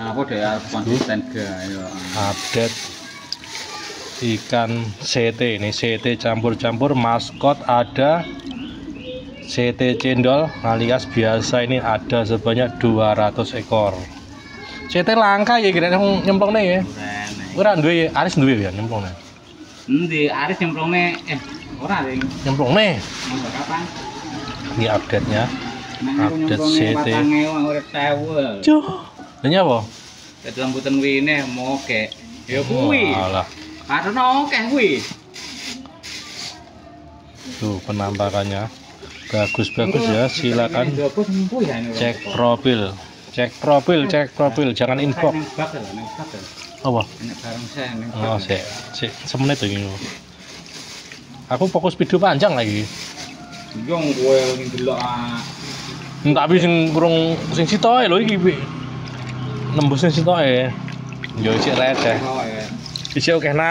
Nah, aku deh konsisten ya. Update ikan CT ini, CT campur-campur maskot ada, CT cendol alias biasa ini ada sebanyak 200 ekor. CT langka ya kira nyemplung nih ya. Ora duwe ya, Aris duwe ya nyemplung nih. Endi Aris nyemplung nih ora ding. Nyemplung nih. Kapan? Ini update-nya. Update CT. Cuh. Ini apa? Dadi lambutan wine moke. Ya kuwi. Alah. Karena oke kuwi. Tuh penampakannya bagus-bagus ya, silakan cek profil, jangan inbox. Apa? Oh, semenit ini. Aku fokus video panjang lagi. Yo kowe ning delok Tapi sing kurang sing sitoke lho iki. Nembus sing sitoke. Yo cek receh. Isih oke nah.